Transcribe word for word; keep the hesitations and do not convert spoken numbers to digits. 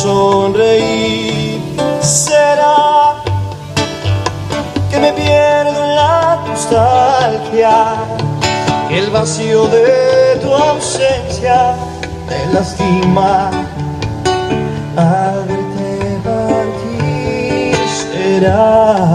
sonreír. Será que me pierdo en la nostalgia, que el vacío de tu ausencia te lastima al verte partir. Será